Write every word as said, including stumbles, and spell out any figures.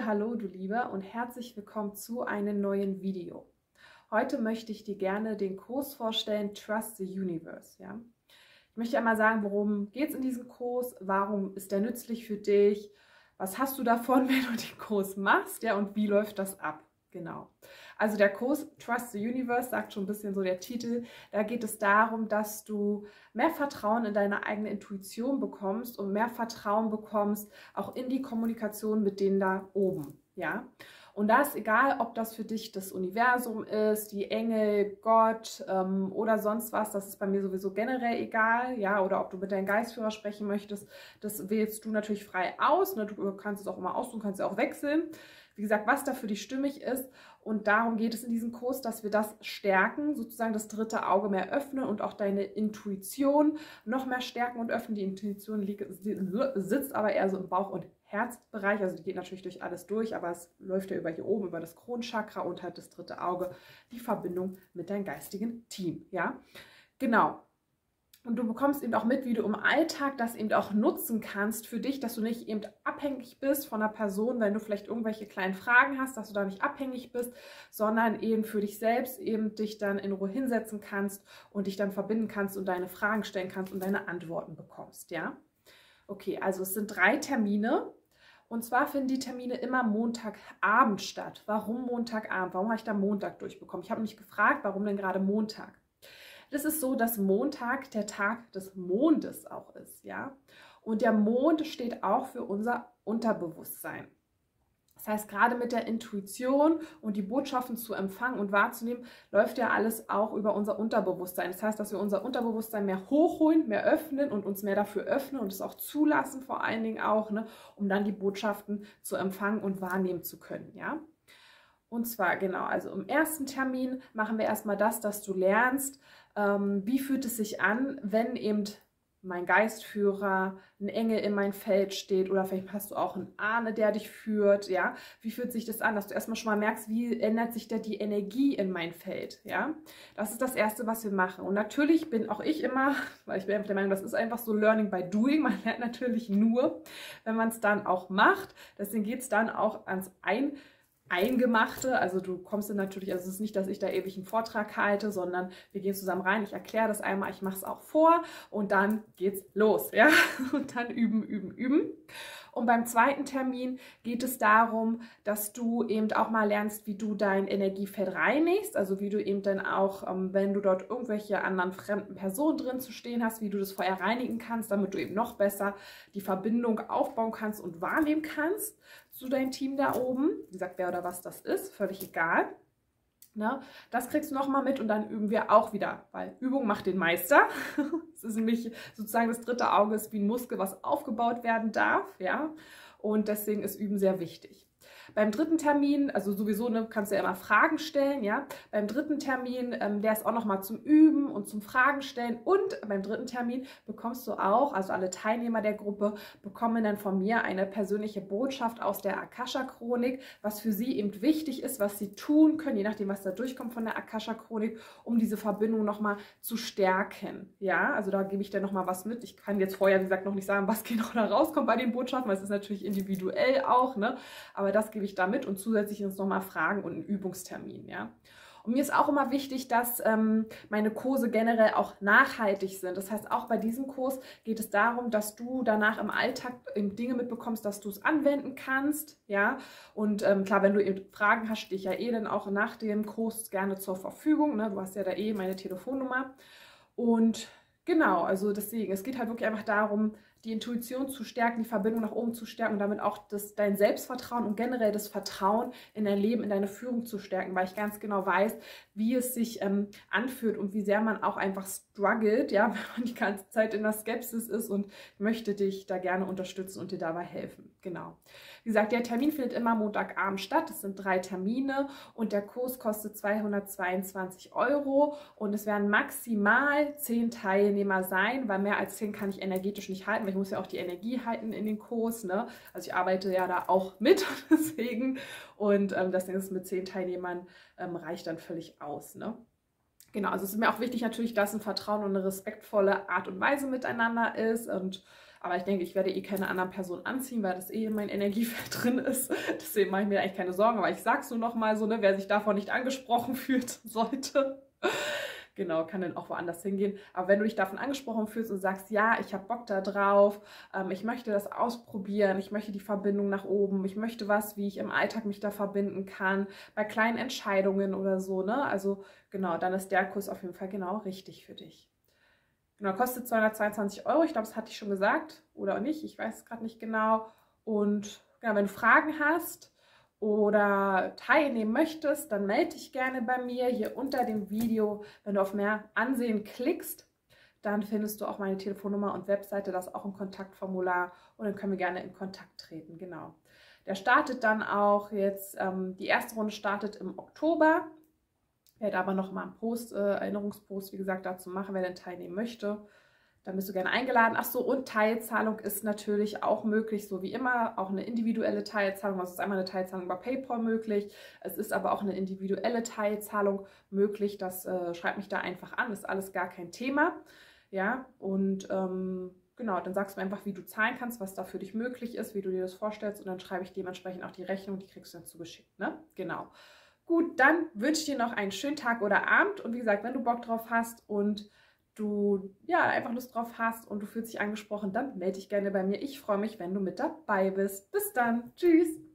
hallo du Lieber und herzlich willkommen zu einem neuen Video. Heute möchte ich dir gerne den Kurs vorstellen, Trust the Universe. Ja? Ich möchte einmal sagen, worum geht es in diesem Kurs, warum ist der nützlich für dich, was hast du davon, wenn du den Kurs machst, ja, und wie läuft das ab. Genau. Also der Kurs Trust the Universe sagt schon ein bisschen so der Titel. Da geht es darum, dass du mehr Vertrauen in deine eigene Intuition bekommst und mehr Vertrauen bekommst auch in die Kommunikation mit denen da oben. Ja? Und da ist egal, ob das für dich das Universum ist, die Engel, Gott ähm, oder sonst was. Das ist bei mir sowieso generell egal. Ja? Oder ob du mit deinem Geistführer sprechen möchtest. Das wählst du natürlich frei aus. Ne? Du kannst es auch immer aussuchen, kannst es auch wechseln. Wie gesagt, was da für dich stimmig ist. Und darum geht es in diesem Kurs, dass wir das stärken, sozusagen das dritte Auge mehr öffnen und auch deine Intuition noch mehr stärken und öffnen. Die Intuition liegt, sitzt aber eher so im Bauch- und Herzbereich. Also die geht natürlich durch alles durch, aber es läuft ja über hier oben, über das Kronchakra und halt das dritte Auge, die Verbindung mit deinem geistigen Team. Ja, genau. Und du bekommst eben auch mit, wie du im Alltag das eben auch nutzen kannst für dich, dass du nicht eben abhängig bist von einer Person, wenn du vielleicht irgendwelche kleinen Fragen hast, dass du da nicht abhängig bist, sondern eben für dich selbst eben dich dann in Ruhe hinsetzen kannst und dich dann verbinden kannst und deine Fragen stellen kannst und deine Antworten bekommst, ja? Okay, also es sind drei Termine. Und zwar finden die Termine immer Montagabend statt. Warum Montagabend? Warum habe ich da Montag durchbekommen? Ich habe mich gefragt, warum denn gerade Montag? Es ist so, dass Montag der Tag des Mondes auch ist, ja. Und der Mond steht auch für unser Unterbewusstsein. Das heißt, gerade mit der Intuition und die Botschaften zu empfangen und wahrzunehmen, läuft ja alles auch über unser Unterbewusstsein. Das heißt, dass wir unser Unterbewusstsein mehr hochholen, mehr öffnen und uns mehr dafür öffnen und es auch zulassen, vor allen Dingen auch, ne, um dann die Botschaften zu empfangen und wahrnehmen zu können, ja. Und zwar, genau, also im ersten Termin machen wir erstmal das, dass du lernst, ähm, wie fühlt es sich an, wenn eben mein Geistführer, ein Engel in mein Feld steht oder vielleicht hast du auch einen Ahne, der dich führt, ja. Wie fühlt sich das an, dass du erstmal schon mal merkst, wie ändert sich da die Energie in mein Feld, ja. Das ist das Erste, was wir machen. Und natürlich bin auch ich immer, weil ich bin einfach der Meinung, das ist einfach so Learning by Doing, man lernt natürlich nur, wenn man es dann auch macht. Deswegen geht es dann auch ans Ein Eingemachte, also du kommst dann natürlich, also es ist nicht, dass ich da ewig einen Vortrag halte, sondern wir gehen zusammen rein, ich erkläre das einmal, ich mache es auch vor und dann geht's los, ja, und dann üben, üben, üben. Und beim zweiten Termin geht es darum, dass du eben auch mal lernst, wie du dein Energiefeld reinigst, also wie du eben dann auch, wenn du dort irgendwelche anderen fremden Personen drin zu stehen hast, wie du das vorher reinigen kannst, damit du eben noch besser die Verbindung aufbauen kannst und wahrnehmen kannst zu deinem Team da oben. Wie gesagt, wer oder was das ist, völlig egal. Ne? Das kriegst du nochmal mit und dann üben wir auch wieder, weil Übung macht den Meister. Es ist nämlich sozusagen das dritte Auge ist wie ein Muskel, was aufgebaut werden darf, ja. Und deswegen ist Üben sehr wichtig. Beim dritten Termin, also sowieso ne, kannst du ja immer Fragen stellen, ja. Beim dritten Termin ähm, wäre es auch nochmal zum Üben und zum Fragen stellen. Und beim dritten Termin bekommst du auch, also alle Teilnehmer der Gruppe bekommen dann von mir eine persönliche Botschaft aus der Akasha-Chronik, was für sie eben wichtig ist, was sie tun können, je nachdem, was da durchkommt von der Akasha-Chronik, um diese Verbindung nochmal zu stärken. Ja, also da gebe ich dann nochmal was mit. Ich kann jetzt vorher, wie gesagt, noch nicht sagen, was genau da rauskommt bei den Botschaften, weil es ist natürlich individuell auch, ne? Aber das gebe ich da mit und zusätzlich uns nochmal Fragen und einen Übungstermin, ja. Und mir ist auch immer wichtig, dass ähm, meine Kurse generell auch nachhaltig sind. Das heißt, auch bei diesem Kurs geht es darum, dass du danach im Alltag eben Dinge mitbekommst, dass du es anwenden kannst, ja. Und ähm, klar, wenn du eben Fragen hast, stehe ich ja eh dann auch nach dem Kurs gerne zur Verfügung, ne? Du hast ja da eh meine Telefonnummer. Und genau, also deswegen, es geht halt wirklich einfach darum, die Intuition zu stärken, die Verbindung nach oben zu stärken und damit auch das, dein Selbstvertrauen und generell das Vertrauen in dein Leben, in deine Führung zu stärken, weil ich ganz genau weiß, wie es sich ähm, anfühlt und wie sehr man auch einfach struggelt, ja, wenn man die ganze Zeit in der Skepsis ist und möchte dich da gerne unterstützen und dir dabei helfen. Genau. Wie gesagt, der Termin findet immer Montagabend statt. Es sind drei Termine und der Kurs kostet zweihundertzweiundzwanzig Euro und es werden maximal zehn Teilnehmer sein, weil mehr als zehn kann ich energetisch nicht halten, weil ich muss ja auch die Energie halten in den Kurs, ne? Also ich arbeite ja da auch mit, deswegen und ähm, deswegen ist es mit zehn Teilnehmern ähm, reicht dann völlig aus, ne? Genau, also es ist mir auch wichtig natürlich, dass ein Vertrauen und eine respektvolle Art und Weise miteinander ist und Aber ich denke, ich werde eh keine anderen Personen anziehen, weil das eh in mein Energiefeld drin ist. Deswegen mache ich mir eigentlich keine Sorgen. Aber ich sage es nur noch mal so, ne, wer sich davon nicht angesprochen fühlt, sollte. Genau, kann dann auch woanders hingehen. Aber wenn du dich davon angesprochen fühlst und sagst, ja, ich habe Bock da drauf, ähm, ich möchte das ausprobieren, ich möchte die Verbindung nach oben, ich möchte was, wie ich im Alltag mich da verbinden kann, bei kleinen Entscheidungen oder so, ne? Also genau, dann ist der Kurs auf jeden Fall genau richtig für dich. Genau, kostet zweihundertzweiundzwanzig Euro. Ich glaube, das hatte ich schon gesagt oder auch nicht. Ich weiß es gerade nicht genau. Und genau, wenn du Fragen hast oder teilnehmen möchtest, dann melde dich gerne bei mir hier unter dem Video. Wenn du auf mehr Ansehen klickst, dann findest du auch meine Telefonnummer und Webseite, das auch im Kontaktformular, und dann können wir gerne in Kontakt treten. Genau. Der startet dann auch jetzt, ähm, die erste Runde startet im Oktober. Ich werde aber noch mal einen Post, äh, Erinnerungspost, wie gesagt, dazu machen, wer denn teilnehmen möchte. Dann bist du gerne eingeladen. Ach so, und Teilzahlung ist natürlich auch möglich, so wie immer. Auch eine individuelle Teilzahlung. Es ist einmal eine Teilzahlung über PayPal möglich. Es ist aber auch eine individuelle Teilzahlung möglich. Das äh, schreibt mich da einfach an. Ist alles gar kein Thema. Ja, und ähm, genau, dann sagst du mir einfach, wie du zahlen kannst, was da für dich möglich ist, wie du dir das vorstellst. Und dann schreibe ich dementsprechend auch die Rechnung. Die kriegst du dann zugeschickt, ne? Genau. Gut, dann wünsche ich dir noch einen schönen Tag oder Abend. Und wie gesagt, wenn du Bock drauf hast und du ja einfach Lust drauf hast und du fühlst dich angesprochen, dann melde dich gerne bei mir. Ich freue mich, wenn du mit dabei bist. Bis dann. Tschüss.